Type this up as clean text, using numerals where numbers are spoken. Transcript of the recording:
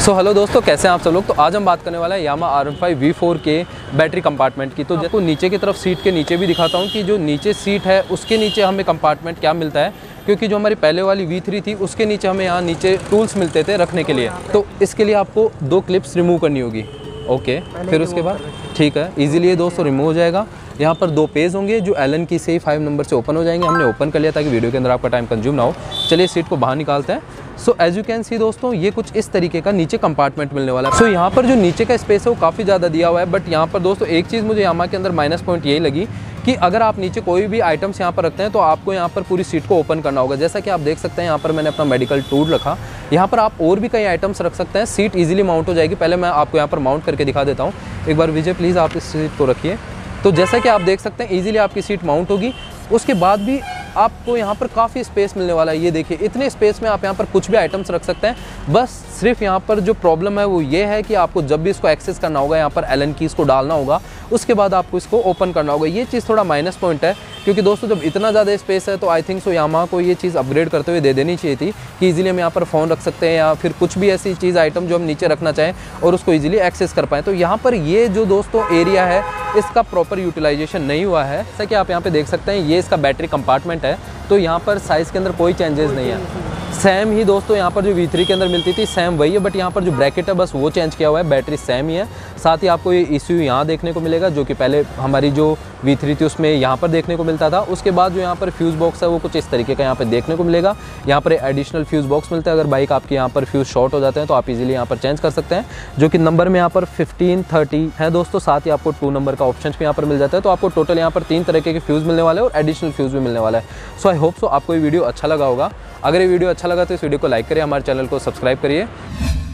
So hello दोस्तों, कैसे हैं आप सब लोग। तो आज हम बात करने वाले हैं यामाहा RM5 V4 के बैटरी कंपार्टमेंट की। तो देखो नीचे की तरफ सीट के नीचे भी दिखाता हूं कि जो नीचे सीट है उसके नीचे हमें कंपार्टमेंट क्या मिलता है, क्योंकि जो हमारी पहले वाली V3 थी उसके नीचे हमें यहाँ नीचे टूल्स मिलते थे रखने के लिए। तो इसके लिए आपको 2 क्लिप्स रिमूव करनी होगी। ओके, फिर उसके बाद ठीक है, इजीली ये दोस्तों रिमूव हो जाएगा। यहाँ पर 2 पेज होंगे जो एलन की से 5 नंबर से ओपन हो जाएंगे। हमने ओपन कर लिया ताकि वीडियो के अंदर आपका टाइम कंज्यूम ना हो। चलिए सीट को बाहर निकालते हैं। So as you can see दोस्तों, ये कुछ इस तरीके का नीचे कंपार्टमेंट मिलने वाला है। सो यहाँ पर जो नीचे का स्पेस है वो काफ़ी ज़्यादा दिया हुआ है, बट यहाँ पर दोस्तों एक चीज़ मुझे यामाहा के अंदर माइनस पॉइंट यही लगी कि अगर आप नीचे कोई भी आइटम्स यहाँ पर रखते हैं तो आपको यहाँ पर पूरी सीट को ओपन करना होगा। जैसा कि आप देख सकते हैं यहाँ पर मैंने अपना मेडिकल टूल रखा। यहाँ पर आप और भी कई आइटम्स रख सकते हैं, सीट इजीली माउंट हो जाएगी। पहले मैं आपको यहाँ पर माउंट करके दिखा देता हूँ। एक बार विजय प्लीज़ आप इस सीट को रखिए। तो जैसा कि आप देख सकते हैं इजीली आपकी सीट माउंट होगी। उसके बाद भी आपको यहाँ पर काफ़ी स्पेस मिलने वाला है। ये देखिए, इतने स्पेस में आप यहाँ पर कुछ भी आइटम्स रख सकते हैं। बस सिर्फ यहाँ पर जो प्रॉब्लम है वो ये है कि आपको जब भी इसको एक्सेस करना होगा, यहाँ पर एलन कीज़ को डालना होगा, उसके बाद आपको इसको ओपन करना होगा। ये चीज़ थोड़ा माइनस पॉइंट है, क्योंकि दोस्तों जब इतना ज़्यादा स्पेस है तो आई थिंक सो यामाहा को ये चीज़ अपग्रेड करते हुए दे देनी चाहिए थी कि ईजिली हम यहाँ पर फ़ोन रख सकते हैं या फिर कुछ भी ऐसी चीज़ आइटम जो हम नीचे रखना चाहें और उसको ईजिली एक्सेस कर पाएँ। तो यहाँ पर ये जो दोस्तों एरिया है इसका प्रॉपर यूटिलाइजेशन नहीं हुआ है। जैसा कि आप यहाँ पे देख सकते हैं ये इसका बैटरी कंपार्टमेंट है। तो यहाँ पर साइज़ के अंदर कोई चेंजेस नहीं है, सेम ही दोस्तों यहाँ पर जो V3 के अंदर मिलती थी सेम वही है, बट यहाँ पर जो ब्रैकेट है बस वो चेंज किया हुआ है। बैटरी सेम ही है। साथ ही आपको ये ECU यहाँ देखने को मिलेगा, जो कि पहले हमारी जो V3 थी उसमें यहाँ पर देखने को मिलता था। उसके बाद जो यहाँ पर फ्यूज़ बॉक्स है वो कुछ इस तरीके का यहाँ पर देखने को मिलेगा। यहाँ पर एडिशनल फ्यूज़ बॉक्स मिलता है। अगर बाइक आपकी यहाँ पर फ्यूज़ शॉर्ट हो जाते हैं तो आप इजीली यहाँ पर चेंज कर सकते हैं, जो कि नंबर में यहाँ पर 15, 30 है दोस्तों। साथ ही आपको 2 नंबर का ऑप्शन भी यहाँ पर मिल जाता है। तो आपको टोटल यहाँ पर 3 तरीके के फ्यूज़ मिलने वाले हैं और एडिशनल फ्यूज़ भी मिलने वाला है। सो आई होप सो आपको ये वीडियो अच्छा लगा होगा। अगर ये वीडियो अच्छा लगा तो इस वीडियो को लाइक करिए, हमारे चैनल को सब्सक्राइब करिए।